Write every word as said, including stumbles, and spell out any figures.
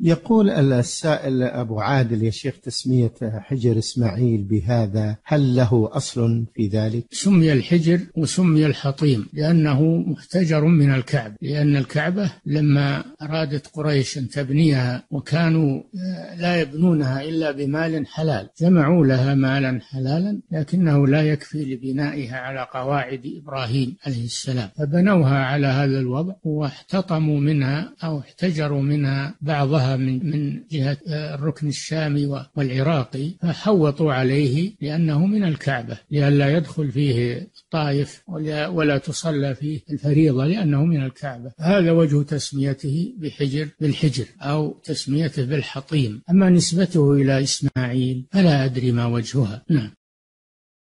يقول السائل أبو عادل: يا شيخ، تسمية حجر إسماعيل بهذا هل له أصل في ذلك؟ سمي الحجر وسمي الحطيم لأنه محتجر من الكعبة، لأن الكعبة لما أرادت قريش أن تبنيها وكانوا لا يبنونها إلا بمال حلال، جمعوا لها مالا حلالا لكنه لا يكفي لبنائها على قواعد إبراهيم عليه السلام، فبنوها على هذا الوضع واحتطموا منها أو احتجروا منها بعضها من من جهة الركن الشامي والعراقي، فحوطوا عليه لأنه من الكعبة لئلا يدخل فيه الطائف ولا تصلى فيه الفريضة لأنه من الكعبة. هذا وجه تسميته بحجر بالحجر أو تسميته بالحطيم. أما نسبته إلى إسماعيل فلا أدري ما وجهها. نعم.